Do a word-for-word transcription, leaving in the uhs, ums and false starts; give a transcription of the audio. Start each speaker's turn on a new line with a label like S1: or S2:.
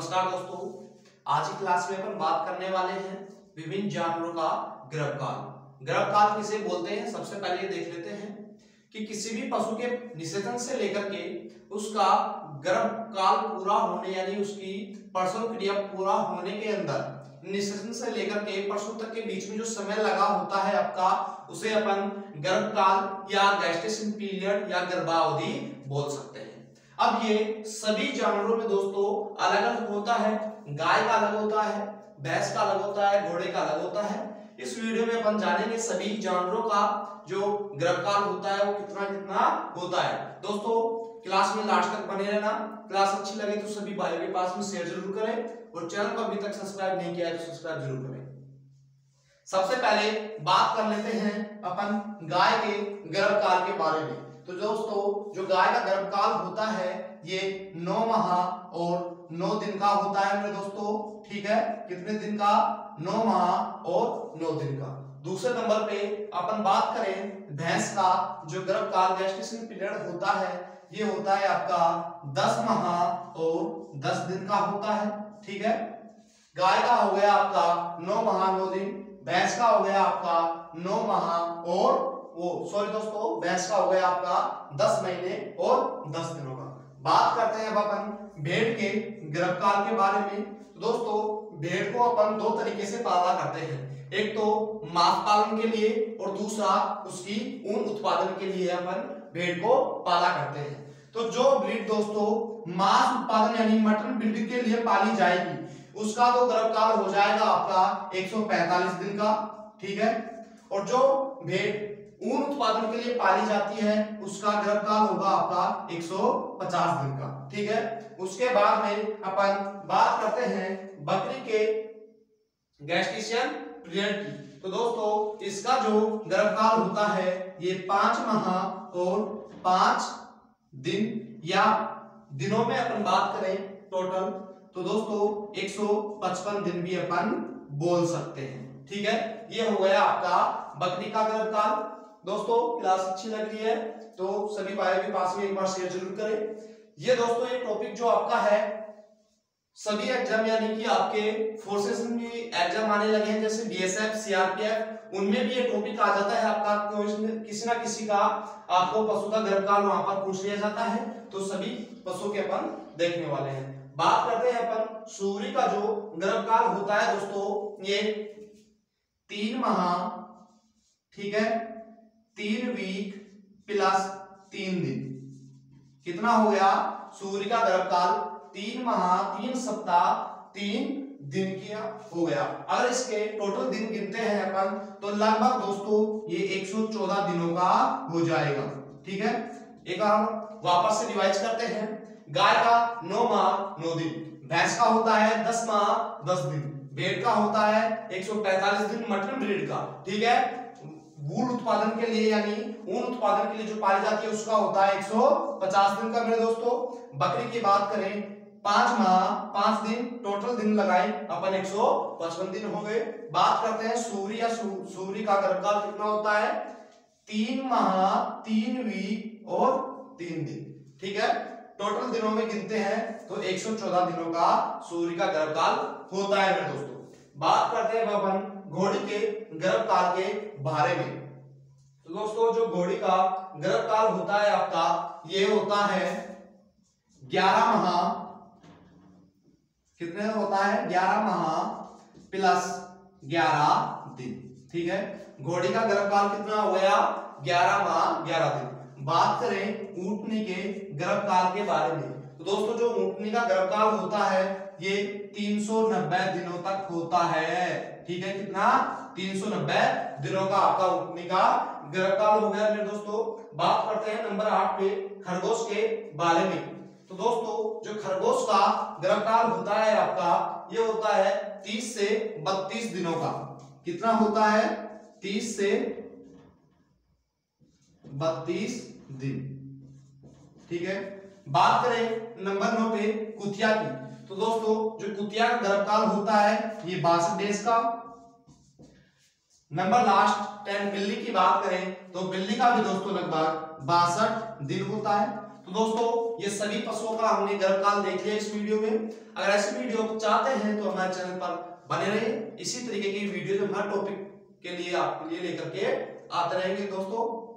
S1: नमस्कार दोस्तों, आज की क्लास में अपन बात करने वाले हैं विभिन्न जानवरों का गर्भकाल। गर्भकाल किसे बोलते हैं, सबसे पहले देख लेते हैं कि किसी भी पशु के निषेचन से लेकर के उसका गर्भकाल पूरा होने यानी उसकी प्रसव क्रिया पूरा होने के अंदर निषेचन से लेकर के प्रसव तक के बीच में जो समय लगा होता है आपका, उसे अपन गर्भकाल या गेस्टेशन पीरियड या गर्भावधि बोल सकते हैं। अब ये सभी जानवरों में दोस्तों अलग अलग होता है। गाय का अलग होता है, भैंस का अलग होता है, घोड़े का अलग होता है। इस वीडियो में अपन जानेंगे सभी जानवरों का जो गर्भकाल होता है वो कितना कितना होता है। दोस्तों क्लास में लास्ट तक बने रहना। क्लास अच्छी लगे तो सभी भाइयों के पास में शेयर जरूर करें और चैनल को अभी तक सब्सक्राइब नहीं किया है तो सब्सक्राइब जरूर करें। सबसे पहले बात कर लेते हैं अपन गाय के गर्भकाल के बारे में। तो दोस्तों जो गाय का गर्भकाल होता है ये नौ माह और नौ दिन का होता है मेरे दोस्तों, ठीक है। कितने दिन का? नौ माह और नौ दिन का। दूसरे नंबर पे अपन बात करें भैंस का जो गर्भकाल गेस्टेशन पीरियड होता है ये होता है आपका दस माह और दस दिन का होता है, ठीक है। गाय का हो गया आपका नौ माह नौ दिन, भैंस का हो गया आपका नौ माह और वो सॉरी दोस्तों भैंस का हो गया आपका दस महीने और दस दिनों का। बात करते हैं अब अपन भेड़ के गर्भकाल के बारे में। तो दोस्तों भेड़ को अपन दो तरीके से पाला करते हैं, एक तो मांस पालन के लिए और दूसरा उसकी ऊन उत्पादन के लिए अपन भेड़ को पाला करते हैं। तो जो ब्रीड दोस्तों मांस उत्पादन यानी मटन ब्रीड के लिए पाली जाएगी उसका तो गर्भकाल हो जाएगा आपका एक सौ पैंतालीस दिन का, ठीक है। और जो भेड़ ऊन उत्पादन के लिए पाली जाती है उसका गर्भकाल होगा आपका एक सौ पचास दिन का, ठीक है। उसके बाद में अपन बात करते हैं बकरी के गेस्टेशन पीरियड की। तो दोस्तों इसका जो गर्भकाल होता है ये पांच माह और पांच दिन या दिनों में अपन बात करें टोटल तो दोस्तों एक सौ पचपन दिन भी अपन बोल सकते हैं, ठीक है। ये हो गया आपका बकरी का गर्भकाल। दोस्तों क्लास अच्छी लग रही है तो सभी भाइयों के पास में एक बार शेयर जरूर करें। ये दोस्तों ये टॉपिक जो आपका है सभी एग्जाम यानी कि आपके फोर्सेस में भी एग्जाम आने लगे हैं जैसे बीएसएफ, सीआरपीएफ, उनमें भी ये टॉपिक आ जाता है आपका किसी ना किसी का आपको पशु का गर्भकाल वहां पर पूछ लिया जाता है। तो सभी पशु के अपन देखने वाले हैं। बात करते हैं अपन सूरी का जो गर्भकाल होता है दोस्तों ये तीन माह, ठीक है, तीन वीक प्लस तीन दिन। कितना हो गया? सूर्य का गर्भकाल तीन माह तीन सप्ताह तीन दिन की हो गया। अगर इसके टोटल दिन गिनते हैं अपन तो लगभग दोस्तों ये एक सौ चौदह दिनों का हो जाएगा, ठीक है। एक बार वापस से रिवाइज करते हैं। गाय का नौ माह नौ दिन, भैंस का होता है दस माह दस दिन, भेड़ का होता है एक सौ पैंतालीस दिन मटन ब्रीड का, ठीक है। वूल उत्पादन के लिए यानी ऊन उत्पादन के लिए जो पाली जाती है उसका होता है एक सौ पचास दिन का मेरे दोस्तों। बकरी की बात करें पांच माह पांच दिन, टोटल दिन लगाए अपन एक सौ पचपन दिन हो गए। बात करते हैं सूरी या सूरी का गर्भकाल कितना होता है? तीन माह तीन वीक और तीन दिन, ठीक है। टोटल दिनों में गिनते हैं तो एक सौ चौदह दिनों का सूर्य का गर्भकाल होता है मेरे दोस्तों। बात करते हैं अपन घोड़ी के गर्भकाल के बारे में। तो दोस्तों जो घोड़ी का गर्भकाल होता है आपका ये होता है ग्यारह माह, कितने होता है? ग्यारह माह प्लस ग्यारह दिन, ठीक है। घोड़ी का गर्भकाल कितना हो गया? ग्यारह माह ग्यारह दिन। बात करें ऊंटनी के गर्भकाल के बारे में तो दोस्तों जो ऊंटनी का गर्भकाल होता है ये तीन सौ नब्बे दिनों तक होता है, ठीक है। कितना? तीन सौ नब्बे दिनों का आपका ऊंटनी का गर्भकाल हो गया मेरे दोस्तों। बात करते हैं नंबर आठ पे खरगोश के बारे में। तो दोस्तों जो खरगोश का गर्भकाल होता है आपका ये होता है तीस से बत्तीस दिनों का। कितना होता है? तीस से बत्तीस दिन, ठीक है। बात करें नंबर नौ पे कुतिया की। तो दोस्तों जो कुतिया का गर्भकाल होता है ये बासठ डेज का। नंबर लास्ट टेन बिल्ली की बात करें तो बिल्ली का भी दोस्तों लगभग बासठ दिन होता है। तो दोस्तों ये सभी पशुओं का हमने गर्भकाल देख लिया इस वीडियो में। अगर ऐसी वीडियो चाहते हैं तो हमारे चैनल पर बने रहिए, इसी तरीके की वीडियो जो हर टॉपिक के लिए आपके लिए लेकर के आते रहेंगे दोस्तों।